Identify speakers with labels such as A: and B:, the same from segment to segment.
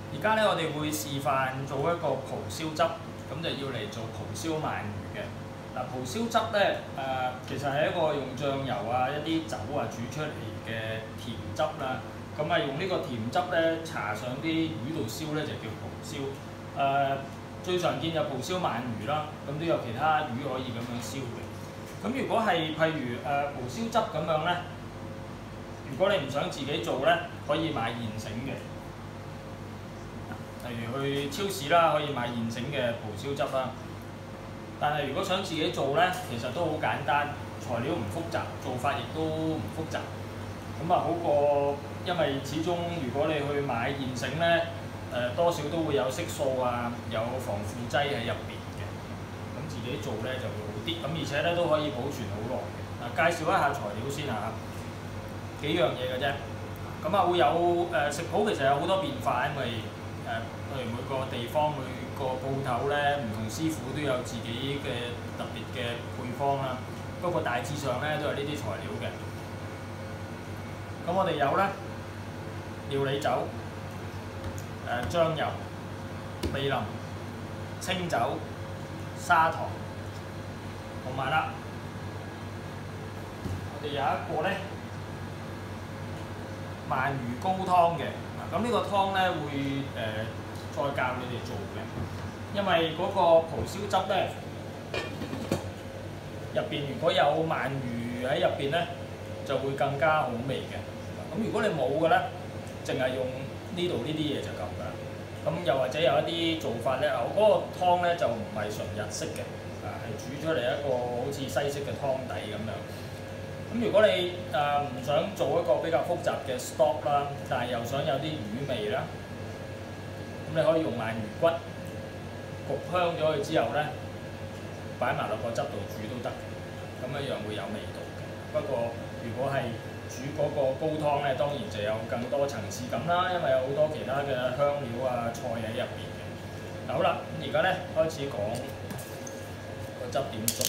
A: 而家咧，我哋會示範做一個蒲燒汁，咁就要嚟做蒲燒鰻魚嘅。嗱，蒲燒汁咧其實係一個用醬油啊、一啲酒啊煮出嚟嘅甜汁啦。咁啊，用呢個甜汁咧搽上啲魚度燒咧，就叫蒲燒。最常見就蒲燒鰻魚啦，咁都有其他魚可以咁樣燒嘅。咁如果係譬如蒲燒汁咁樣咧，如果你唔想自己做咧，可以買現成嘅。例如去超市啦，可以買現成嘅蒲燒汁啦。但係如果想自己做咧，其實都好簡單，材料唔複雜，做法亦都唔複雜。咁啊好過，因為始終如果你去買現成咧，多少都會有色素啊，有防腐劑喺入邊嘅。咁自己做咧就會好啲，咁而且咧都可以保存好耐嘅。介紹一下材料先嚇，幾樣嘢嘅啫。咁啊會有食譜其實有好多變化，因為譬如每個地方每個鋪頭咧，唔同師傅都有自己嘅特別嘅配方啦。不過大致上咧都係呢啲材料嘅。咁我哋有咧料理酒、醬油、味淋、清酒、砂糖，同埋啦，我哋有一個咧鰻魚高湯嘅。咁呢個湯咧會再教你哋做嘅，因為嗰個蒲燒汁咧入邊如果有鰻魚喺入邊咧，就會更加好味嘅。咁如果你冇嘅咧，淨係用呢度呢啲嘢就夠㗎啦。咁又或者有一啲做法咧，我嗰個湯咧就唔係純日式嘅，係煮出嚟一個好似西式嘅湯底咁樣。咁如果你唔想做一個比較複雜嘅 stock 啦，但係又想有啲魚味啦，咁你可以用鰻魚骨焗香咗佢之後咧，擺埋落個汁度煮都得嘅，咁一樣會有味道嘅。不過如果係煮嗰個高湯咧，當然就有更多層次感啦，因為有好多其他嘅香料啊、菜喺入邊嘅。好啦，咁而家咧開始講個汁點做。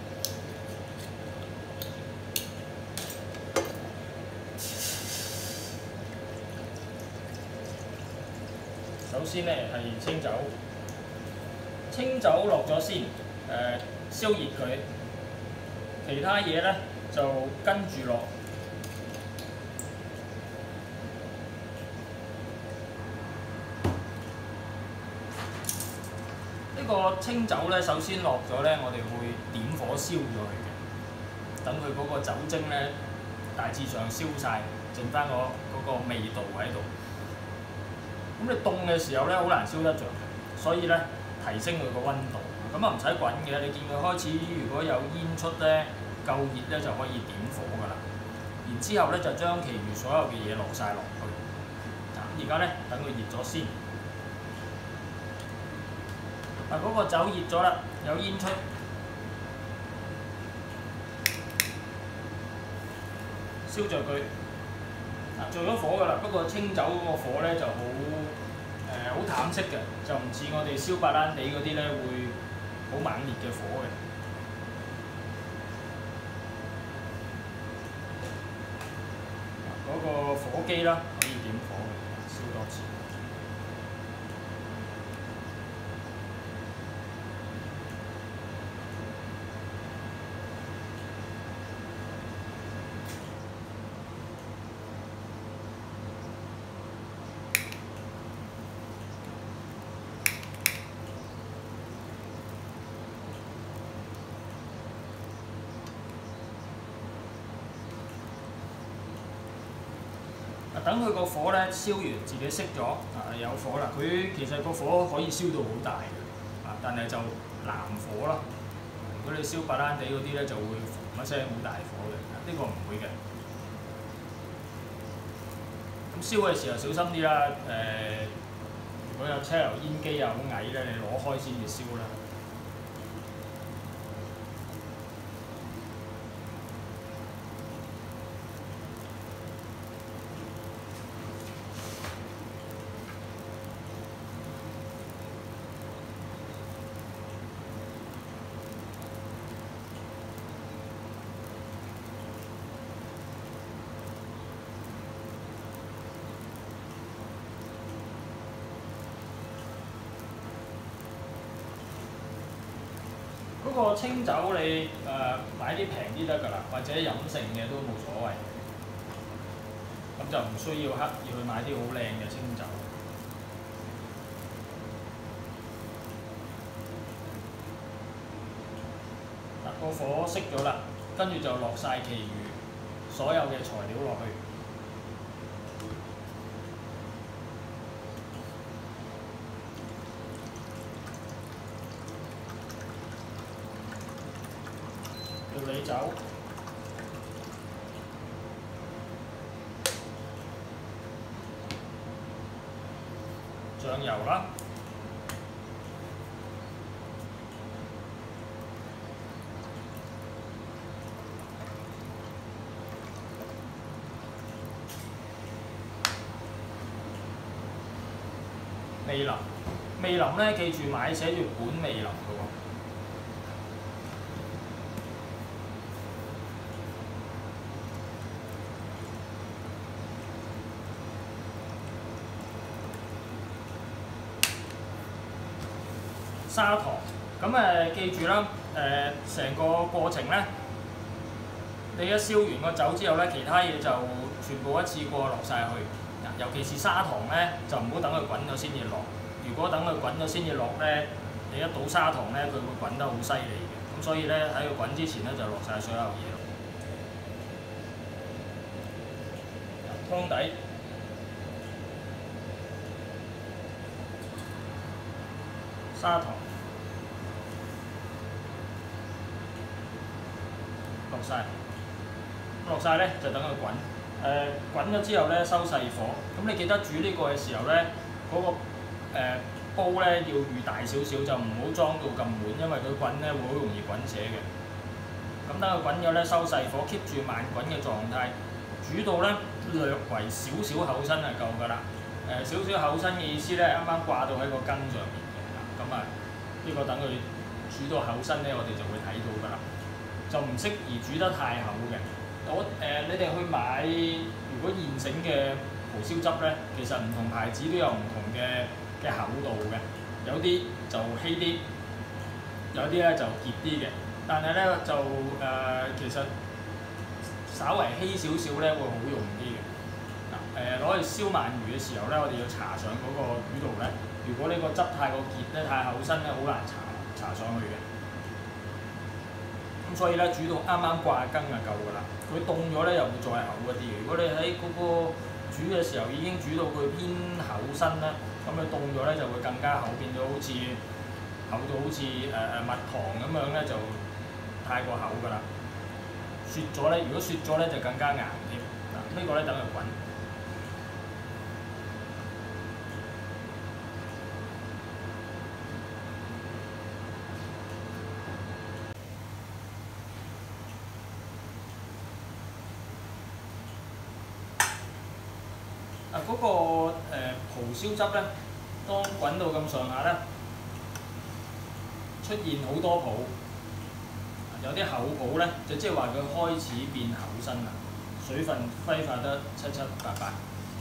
A: 首先咧係清酒，清酒落咗先，燒熱佢，其他嘢咧就跟住落。呢個清酒咧，首先落咗咧，我哋會點火燒咗佢嘅，等佢嗰個酒精咧大致上燒晒，剩翻嗰個味道喺度。咁你凍嘅時候咧，好難燒得着嘅，所以咧提升佢個溫度。咁啊唔使滾嘅，你見佢開始如果有煙出咧，夠熱咧就可以點火㗎啦。然之後咧就將其餘所有嘅嘢落晒落去。而家咧等佢熱咗先。嗰個酒熱咗啦，有煙出。燒着佢。做咗火㗎啦，不過清酒嗰個火咧就好淡色嘅，就唔似我哋燒白蘭地嗰啲咧會好猛烈嘅火嘅。嗰個火機啦，可以點火嘅，燒多次。等佢個火咧燒完，自己熄咗，有火啦。佢其實個火可以燒到好大嘅，但係就藍火啦。如果你燒白蘭地嗰啲咧，就會嘭一聲好大火嘅，呢個唔會嘅。咁燒嘅時候小心啲啦，如果有車油煙機啊好矮咧，你攞開先至燒啦。 個清酒你買啲平啲得㗎啦，或者飲剩嘅都冇所謂。咁就唔需要刻意去買啲好靚嘅清酒。嗱，個火熄咗啦，跟住就落晒其餘所有嘅材料落去。料理酒、醬油啦、味淋。味淋咧，記住買寫住本味淋嘅喎。砂糖，咁記住啦，成個過程咧，你一燒完個酒之後咧，其他嘢就全部一次過落晒去。尤其是砂糖咧，就唔好等佢滾咗先至落。如果等佢滾咗先至落咧，你一倒砂糖咧，佢會滾得好犀利嘅。咁所以咧，喺佢滾之前咧，就落晒所有嘢落。湯底。砂糖落晒咧就等佢滾。滾咗之後咧收細火。咁你記得煮呢個嘅時候咧，嗰、個煲咧要預大少少，就唔好裝到咁滿，因為佢滾咧會好容易滾瀉嘅。咁等佢滾咗咧收細火 ，keep 住慢滾嘅狀態，煮到咧略為少少厚身就夠㗎啦。少少厚身嘅意思咧，啱啱掛到喺個羹上面嘅。咁呢個等佢煮到厚身咧，我哋就會睇到㗎啦。就唔適宜煮得太厚嘅。你哋去買，如果現成嘅蒲燒汁咧，其實唔同牌子都有唔同嘅厚度嘅，有啲就稀啲，有啲咧就結啲嘅。但係咧就其實稍為稀少少咧會好用啲嘅。攞去燒鰻魚嘅時候咧，我哋要搽上嗰個魚度咧。如果呢個汁太過結咧、太厚身咧，好難搽上去嘅。咁所以咧煮到啱啱掛羹就夠㗎啦。佢凍咗咧又會再厚一啲嘅。如果你喺嗰個煮嘅時候已經煮到佢偏厚身咧，咁佢凍咗咧就會更加厚，變咗好似厚到好似蜜糖咁樣咧，就太過厚㗎啦。雪咗咧，如果雪咗咧就更加硬添。呢個咧等佢滾。嗰個蒲燒汁咧，當滾到咁上下咧，出現好多泡，有啲厚泡咧，就即係話佢開始變厚身啦，水分揮發得七七八八。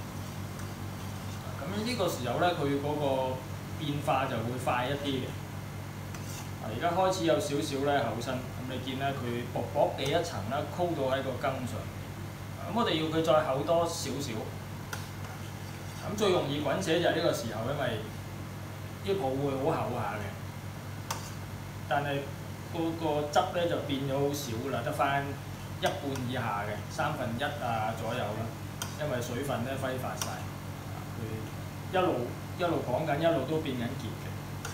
A: 咁呢個時候咧，佢嗰個變化就會快一啲嘅。而家開始有少少咧厚身，咁你見咧佢薄薄地一層啦，溝到喺個羹上。咁我哋要佢再厚多少少。咁最容易滾瀉就係呢個時候，因為啲泡會好厚下嘅，但係嗰個汁咧就變咗好少啦，得翻一半以下嘅1/3左右啦，因為水分咧揮發晒，佢一路講緊，一路都變緊結嘅。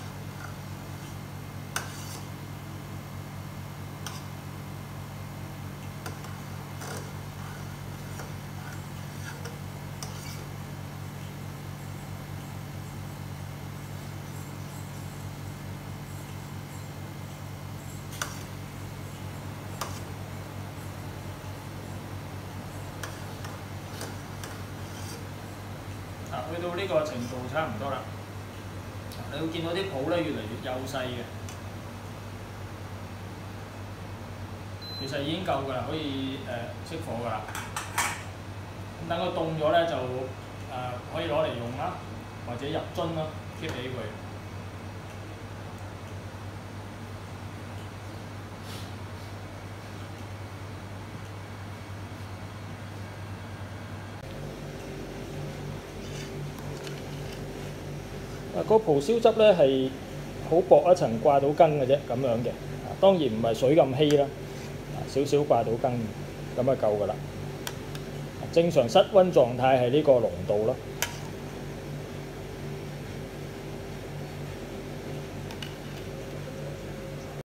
A: 去到呢個程度差唔多啦，你會見到啲泡咧越嚟越幼細嘅，其實已經夠㗎啦，可以熄火㗎啦。咁等佢凍咗咧就可以攞嚟用啦，或者入樽啦，keep起佢。 個蒲燒汁咧係好薄一層掛到羹嘅啫，咁樣嘅。當然唔係水咁稀啦，少少掛到羹咁啊夠㗎啦。正常室溫狀態係呢個濃度咯。